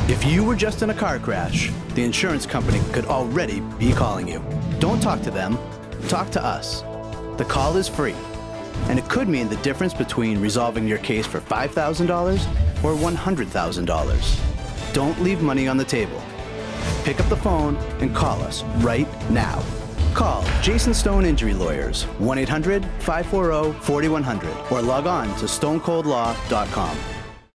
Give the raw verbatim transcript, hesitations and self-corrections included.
If you were just in a car crash, the insurance company could already be calling you. Don't talk to them, talk to us. The call is free, and it could mean the difference between resolving your case for five thousand dollars or one hundred thousand dollars. Don't leave money on the table. Pick up the phone and call us right now. Call Jason Stone Injury Lawyers, one eight hundred, five four zero, four one zero zero, or log on to stone cold law dot com.